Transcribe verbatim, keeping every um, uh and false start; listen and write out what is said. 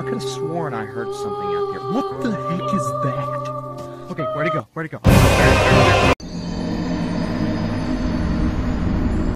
could have sworn I heard something out there. What the heck is that? Okay, where'd it go? Where'd it go?